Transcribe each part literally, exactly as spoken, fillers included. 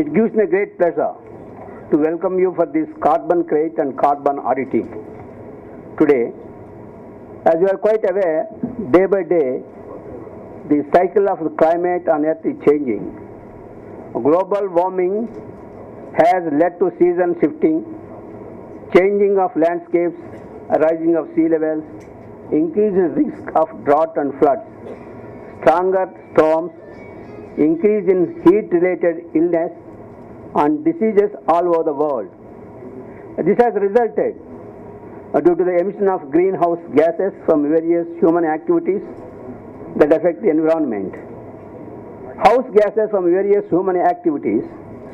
It gives me great pleasure to welcome you for this carbon crate and carbon auditing. Today, as you are quite aware, day by day, the cycle of the climate on Earth is changing. Global warming has led to season shifting, changing of landscapes, rising of sea levels, increased risk of drought and floods, stronger storms, increase in heat-related illness and diseases all over the world. This has resulted uh, due to the emission of greenhouse gases from various human activities that affect the environment. House gases from various human activities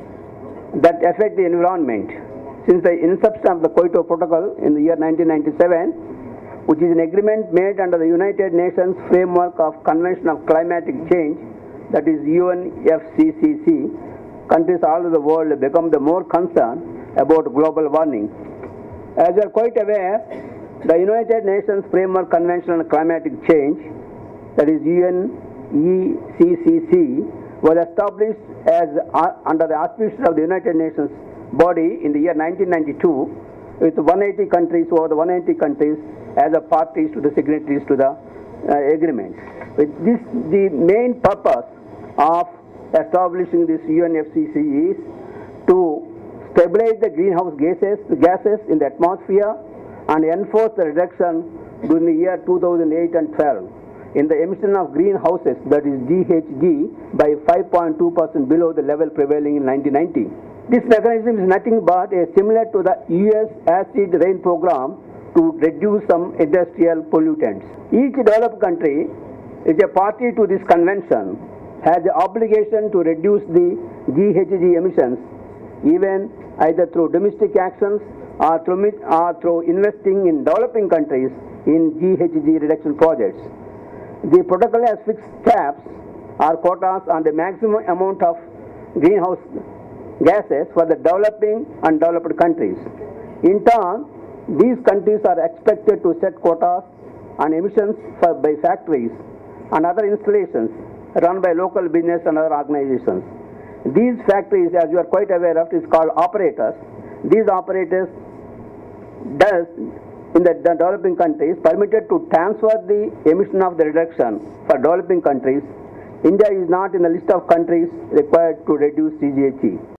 that affect the environment. Since the inception of the Kyoto Protocol in the year nineteen ninety-seven, which is an agreement made under the United Nations Framework of Convention of Climatic Change, that is U N F C C C, countries all over the world have become the more concerned about global warming. As you are quite aware, the United Nations Framework Convention on Climatic Change, that is U N E C C C, was established as uh, under the auspices of the United Nations body in the year nineteen ninety-two, with one hundred eighty countries, over the one hundred eighty countries as a parties to the signatories to the uh, agreement. With this, the main purpose of establishing this U N F C C is to stabilize the greenhouse gases, gases in the atmosphere and enforce the reduction during the year two thousand eight and twelve in the emission of greenhouses, that is G H G, by five point two percent below the level prevailing in nineteen ninety. This mechanism is nothing but a similar to the U S acid rain program to reduce some industrial pollutants. Each developed country is a party to this convention, has the obligation to reduce the G H G emissions, even either through domestic actions or through, or through investing in developing countries in G H G reduction projects. The protocol has fixed caps or quotas on the maximum amount of greenhouse gases for the developing and developed countries. In turn, these countries are expected to set quotas on emissions for, by factories and other installations run by local business and other organizations. These factories, as you are quite aware of, is called operators. These operators does in the, the developing countries permitted to transfer the emission of the reduction for developing countries. India is not in the list of countries required to reduce C G H G.